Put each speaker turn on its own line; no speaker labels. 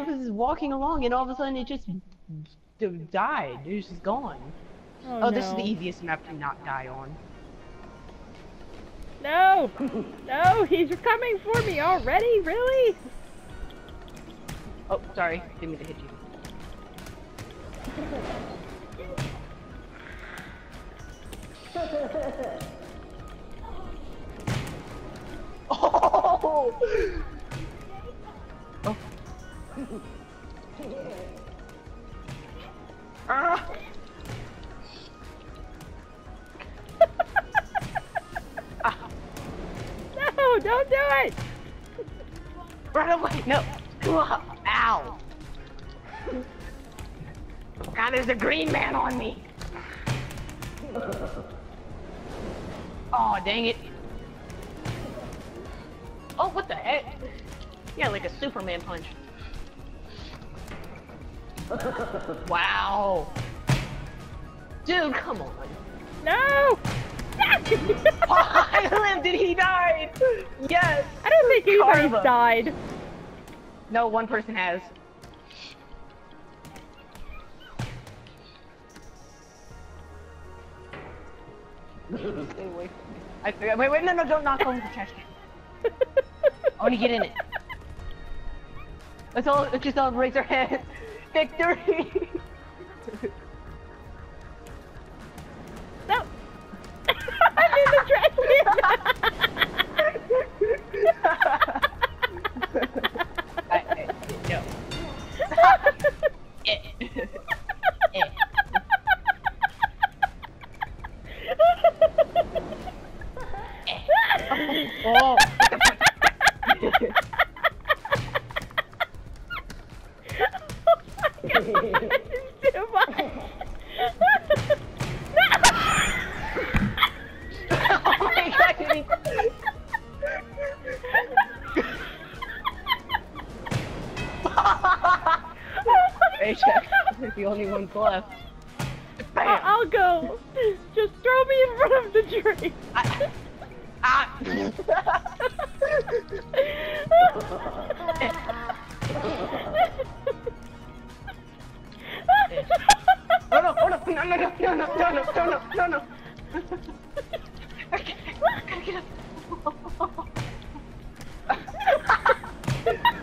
was walking along and all of a sudden it just died. It was just gone.
Oh,
Oh,
no.
this is the easiest map to not die on.
No! No, he's coming for me already? Really?
Oh, sorry. Didn't mean to hit you. Oh! Oh. Ah! Ah!
No, don't do it!
Run away! No! Ow! God, there's a green man on me! Oh, dang it. Oh, what the heck? Yeah, like a Superman punch. Wow. Dude, come on.
No!
I lived and he died! Yes!
I don't think anybody's
Karma.
died.
No, one person has. Stay away from me. I forgot. Wait, no, don't knock over the trash can. I want to get in it. Let's just all raise our hands. Victory!
No! I'm in the trash
No. Oh.
It's too much.
Oh my god, Hey, check. There's the only ones left. Bam!
I'll go. Just throw me in front of the tree.
Oh no, no. I gotta get up.